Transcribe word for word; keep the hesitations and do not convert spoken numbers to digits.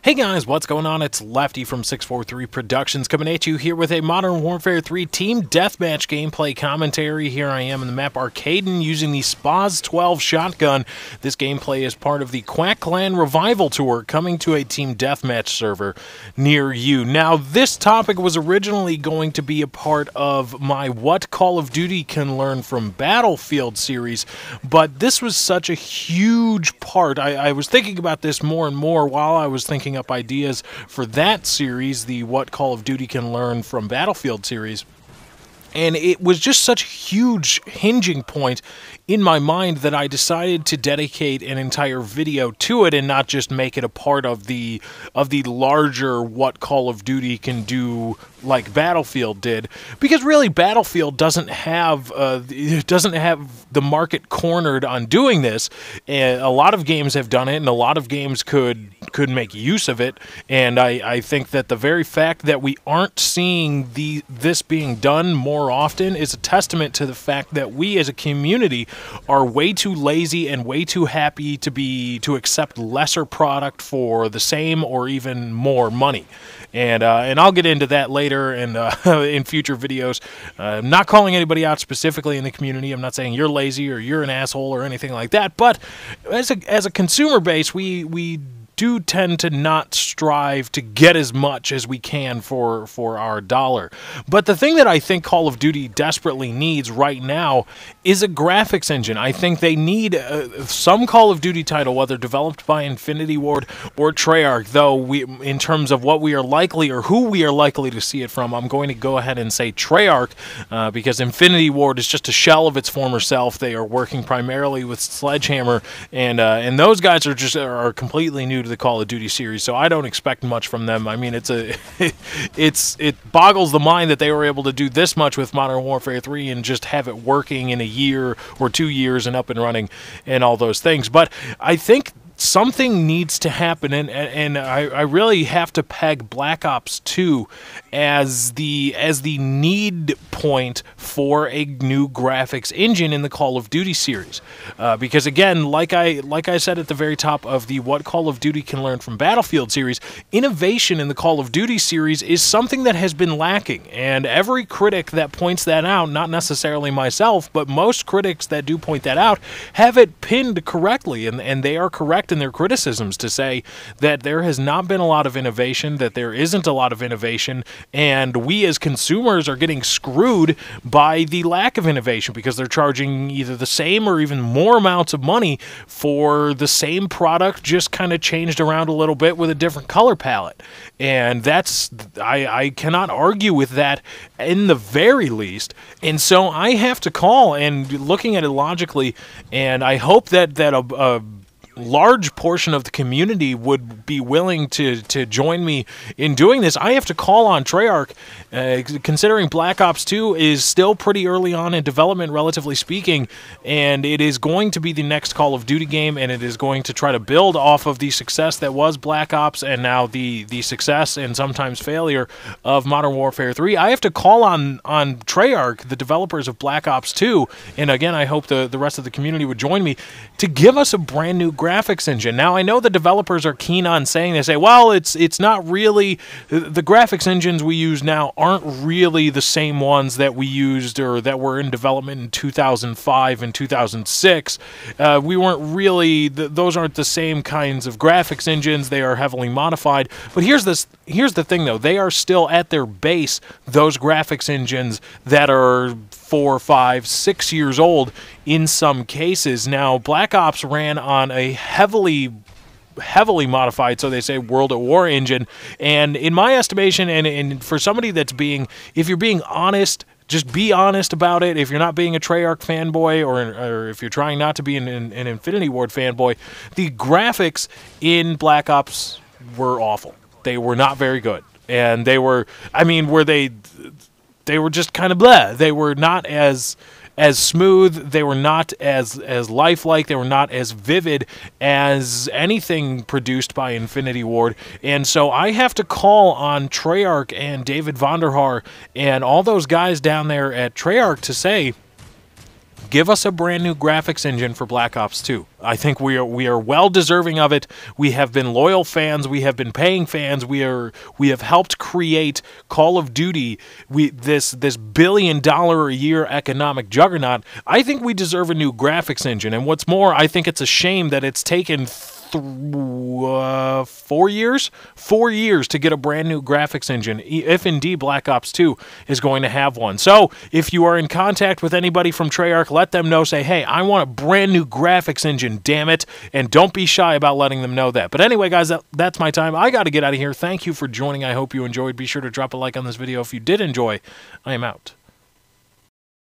Hey guys, what's going on? It's Lefty from six four three Productions coming at you here with a Modern Warfare three Team Deathmatch gameplay commentary. Here I am in the map Arcaden using the Spaz twelve shotgun. This gameplay is part of the Quack Clan Revival Tour coming to a Team Deathmatch server near you. Now, this topic was originally going to be a part of my What Call of Duty Can Learn from Battlefield series, but this was such a huge part. I, I was thinking about this more and more while I was thinking up ideas for that series, the What Call of Duty Can Learn from Battlefield series. And it was just such a huge hinging point in my mind that I decided to dedicate an entire video to it and not just make it a part of the of the larger What Call of Duty Can Do like Battlefield did, because really Battlefield doesn't have uh, it doesn't have the market cornered on doing this. And a lot of games have done it, and a lot of games could could make use of it. And I, I think that the very fact that we aren't seeing the this being done more often is a testament to the fact that we as a community are way too lazy and way too happy to be to accept lesser product for the same or even more money. And uh, and I'll get into that later and uh, in future videos. Uh, I'm not calling anybody out specifically in the community. I'm not saying you're lazy or you're an asshole or anything like that. But as a as a consumer base, we we do tend to not strive to get as much as we can for for our dollar. But the thing that I think Call of Duty desperately needs right now is a graphics engine. I think they need uh, some Call of Duty title, whether developed by Infinity Ward or Treyarch, though we, in terms of what we are likely or who we are likely to see it from, I'm going to go ahead and say Treyarch, uh, because Infinity Ward is just a shell of its former self. They are working primarily with Sledgehammer, and uh, and those guys are just are completely new to the Call of Duty series, so I don't expect much from them. I mean, it's a it's it boggles the mind that they were able to do this much with Modern Warfare three and just have it working in a year or two years and up and running and all those things. But I think something needs to happen, and and I, I really have to peg Black Ops two as the as the need point for a new graphics engine in the Call of Duty series, uh, because again, like I like I said at the very top of the What Call of Duty Can Learn from Battlefield series, innovation in the Call of Duty series is something that has been lacking, and every critic that points that out, not necessarily myself, but most critics that do point that out, have it pinned correctly, and and they are correct in their criticisms to say that there has not been a lot of innovation, that there isn't a lot of innovation, and we as consumers are getting screwed by the lack of innovation because they're charging either the same or even more amounts of money for the same product, just kind of changed around a little bit with a different color palette. And that's, I, I cannot argue with that in the very least. And so I have to call, and looking at it logically, and I hope that, that a, a large portion of the community would be willing to to join me in doing this. I have to call on Treyarch, uh, considering Black Ops two is still pretty early on in development, relatively speaking, and it is going to be the next Call of Duty game, and it is going to try to build off of the success that was Black Ops and now the the success and sometimes failure of Modern Warfare three. I have to call on on Treyarch, the developers of Black Ops two, and again, I hope the the rest of the community would join me to give us a brand new graphics engine. Now, I know the developers are keen on saying, they say, well, it's it's not really, the graphics engines we use now aren't really the same ones that we used or that were in development in two thousand five and two thousand six. Uh, we weren't really, th those aren't the same kinds of graphics engines. They are heavily modified. But here's this, here's the thing though, they are still at their base those graphics engines that are four, five, six years old in some cases. Now, Black Ops ran on a heavily heavily modified, so they say, World at War engine, and in my estimation, and, and for somebody that's being, if you're being honest, just be honest about it. If you're not being a Treyarch fanboy, or, or if you're trying not to be an, an, an Infinity Ward fanboy, the graphics in Black Ops were awful. They were not very good, and they were, I mean, were they they were just kind of blah. They were not as as smooth, they were not as as lifelike, they were not as vivid as anything produced by Infinity Ward. And so I have to call on Treyarch and David Vonderhaar and all those guys down there at Treyarch to say, give us a brand new graphics engine for Black Ops two. I think we are we are well deserving of it. We have been loyal fans. We have been paying fans. We are we have helped create Call of Duty. We this this billion dollar a year economic juggernaut. I think we deserve a new graphics engine. And what's more, I think it's a shame that it's taken Uh, four years? Four years to get a brand new graphics engine, if indeed Black Ops two is going to have one. So, if you are in contact with anybody from Treyarch, let them know, say, hey, I want a brand new graphics engine, damn it, and don't be shy about letting them know that. But anyway, guys, that, that's my time. I got to get out of here. Thank you for joining. I hope you enjoyed. Be sure to drop a like on this video if you did enjoy. I am out.